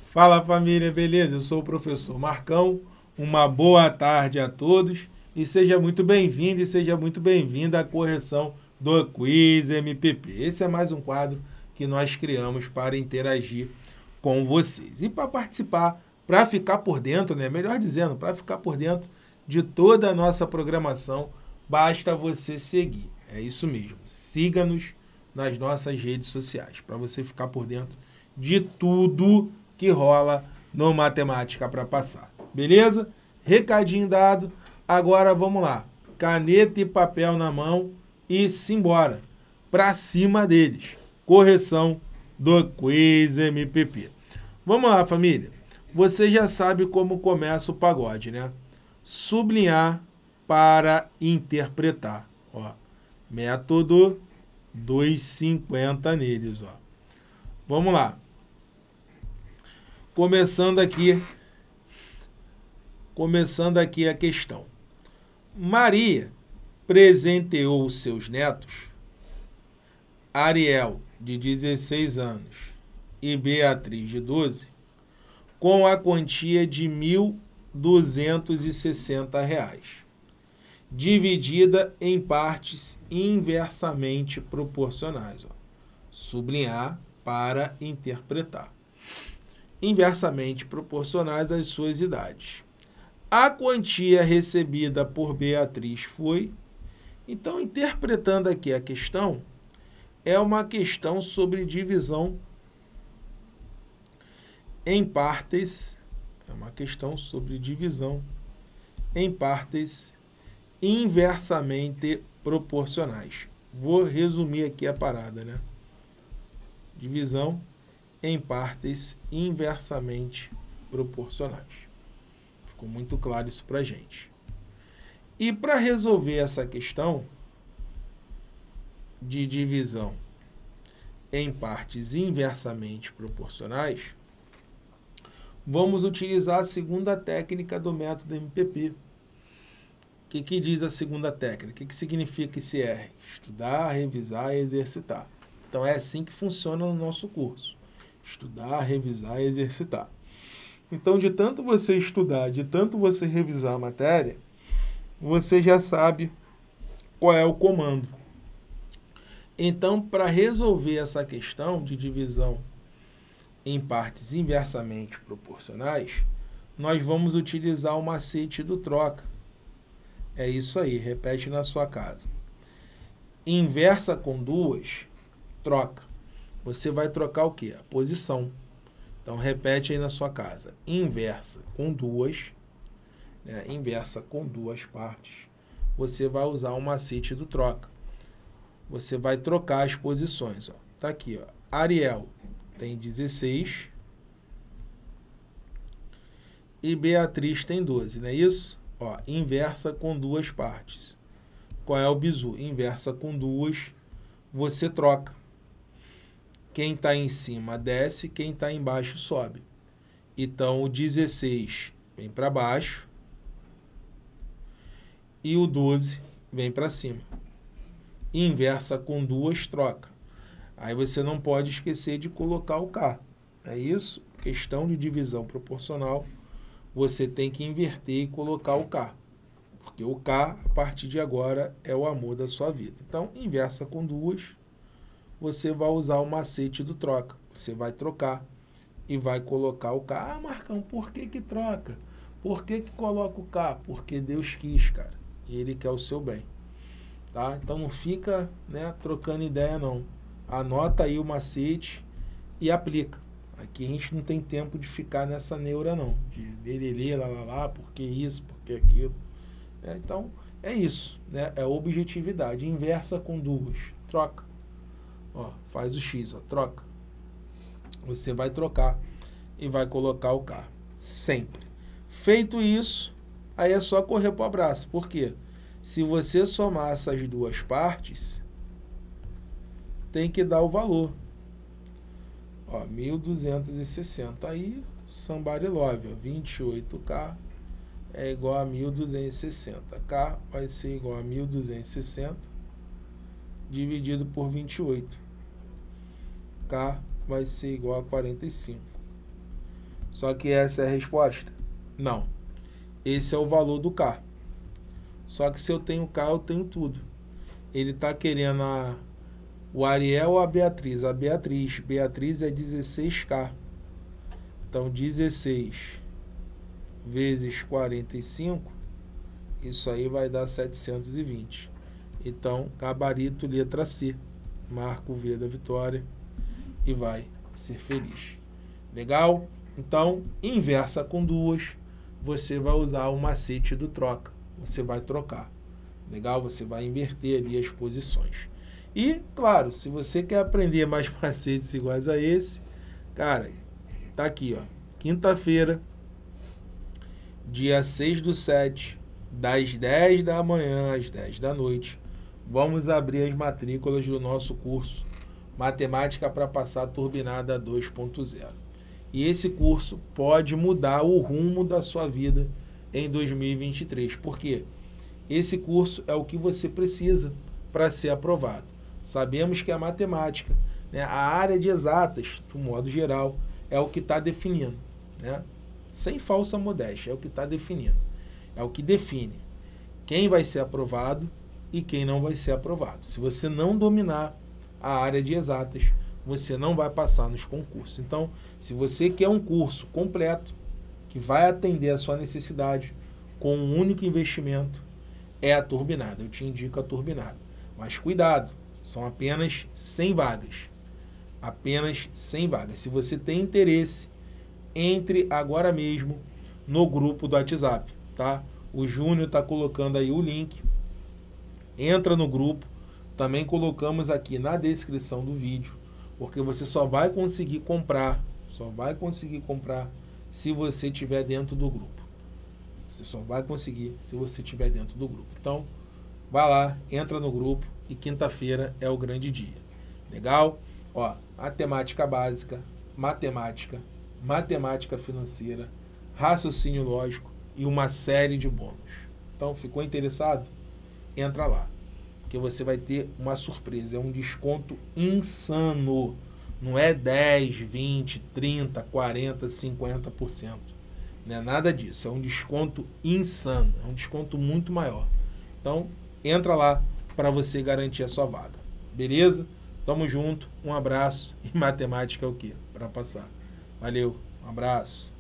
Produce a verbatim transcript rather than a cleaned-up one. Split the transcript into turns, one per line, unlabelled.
Fala família, beleza? Eu sou o professor Marcão, uma boa tarde a todos e seja muito bem-vindo e seja muito bem-vinda à correção do Quiz M P P. Esse é mais um quadro que nós criamos para interagir com vocês. E para participar, para ficar por dentro, né? Melhor dizendo, para ficar por dentro de toda a nossa programação, basta você seguir. É isso mesmo, siga-nos nas nossas redes sociais, para você ficar por dentro de tudo que rola no Matemática para Passar. Beleza? Recadinho dado. Agora vamos lá. Caneta e papel na mão e simbora. Para cima deles. Correção do Quiz M P P. Vamos lá, família. Você já sabe como começa o pagode, né? Sublinhar para interpretar. Ó, método duzentos e cinquenta neles. Ó. Vamos lá. Começando aqui, começando aqui a questão. Maria presenteou seus netos, Ariel, de dezesseis anos, e Beatriz, de doze, com a quantia de mil duzentos e sessenta reais, dividida em partes inversamente proporcionais. Ó. Sublinhar para interpretar. Inversamente proporcionais às suas idades. A quantia recebida por Beatriz foi... Então, interpretando aqui a questão, é uma questão sobre divisão em partes, é uma questão sobre divisão em partes inversamente proporcionais. Vou resumir aqui a parada, né? Divisão em partes inversamente proporcionais. Ficou muito claro isso para a gente. E para resolver essa questão de divisão em partes inversamente proporcionais, vamos utilizar a segunda técnica do método M P P. O que, que diz a segunda técnica? O que, que significa esse R? Estudar, revisar e exercitar. Então é assim que funciona no nosso curso. Estudar, revisar e exercitar. Então, de tanto você estudar, de tanto você revisar a matéria, você já sabe qual é o comando. Então, para resolver essa questão de divisão em partes inversamente proporcionais, nós vamos utilizar o macete do troca. É isso aí, repete na sua casa. Inversa com duas, troca. Você vai trocar o quê? A posição. Então, repete aí na sua casa. Inversa com duas, né? Inversa com duas partes. Você vai usar o macete do troca. Você vai trocar as posições. Ó. Tá aqui, ó. Ariel tem dezesseis e Beatriz tem doze, não é isso? Ó, inversa com duas partes. Qual é o bizu? Inversa com duas, você troca. Quem está em cima desce, quem está embaixo sobe. Então, o dezesseis vem para baixo e o doze vem para cima. Inversa com duas, troca. Aí você não pode esquecer de colocar o K. É isso? Questão de divisão proporcional, você tem que inverter e colocar o K. Porque o K, a partir de agora, é o amor da sua vida. Então, inversa com duas, você vai usar o macete do troca. Você vai trocar e vai colocar o K. Ah, Marcão, por que que troca? Por que que coloca o K? Porque Deus quis, cara. E Ele quer o seu bem. Tá? Então não fica, né, trocando ideia, não. Anota aí o macete e aplica. Aqui a gente não tem tempo de ficar nessa neura, não. De lerelê, lá, lá, lá, por que isso, por que aquilo. É, então, é isso. Né? É objetividade. Inversa com duas. Troca. Ó, faz o X, ó, troca. Você vai trocar e vai colocar o K. Sempre. Feito isso, aí é só correr para o abraço. Por quê? Se você somar essas duas partes, tem que dar o valor. Ó, mil duzentos e sessenta. Aí, somebody love, ó, vinte e oito K é igual a mil duzentos e sessenta. K vai ser igual a mil duzentos e sessenta dividido por vinte e oito. K vai ser igual a quarenta e cinco. Só que essa é a resposta? Não. Esse é o valor do K. Só que se eu tenho K, eu tenho tudo. Ele está querendo a, o Ariel ou a Beatriz? A Beatriz. Beatriz é dezesseis K. Então, dezesseis vezes quarenta e cinco, isso aí vai dar setecentos e vinte. Então, gabarito letra C. Marca o V da vitória e vai ser feliz. Legal? Então, inversa com duas, você vai usar o macete do troca. Você vai trocar. Legal? Você vai inverter ali as posições. E, claro, se você quer aprender mais macetes iguais a esse, cara, tá aqui, ó. Quinta-feira, dia seis do sete, das dez da manhã às dez da noite, vamos abrir as matrículas do nosso curso Matemática para Passar Turbinada dois ponto zero. E esse curso pode mudar o rumo da sua vida em dois mil e vinte e três. Por quê? Esse curso é o que você precisa para ser aprovado. Sabemos que a matemática, né, a área de exatas, de um modo geral, é o que está definindo, né? Sem falsa modéstia, é o que está definindo. É o que define quem vai ser aprovado e quem não vai ser aprovado. Se você não dominar a área de exatas, você não vai passar nos concursos. Então, se você quer um curso completo, que vai atender a sua necessidade, com um único investimento, é a turbinada. Eu te indico a turbinada. Mas cuidado, são apenas cem vagas. Apenas cem vagas. Se você tem interesse, entre agora mesmo no grupo do WhatsApp, tá? O Júnior está colocando aí o link. Entra no grupo. Também colocamos aqui na descrição do vídeo, porque você só vai conseguir comprar, só vai conseguir comprar se você estiver dentro do grupo. Você só vai conseguir se você estiver dentro do grupo. Então, vai lá, entra no grupo e quinta-feira é o grande dia. Legal? Ó, matemática básica, matemática, matemática financeira, raciocínio lógico e uma série de bônus. Então, ficou interessado? Entra lá, porque você vai ter uma surpresa, é um desconto insano. Não é dez, vinte, trinta, quarenta, cinquenta por cento. Não é nada disso, é um desconto insano, é um desconto muito maior. Então, entra lá para você garantir a sua vaga. Beleza? Tamo junto, um abraço. E matemática é o quê? Para passar. Valeu, um abraço.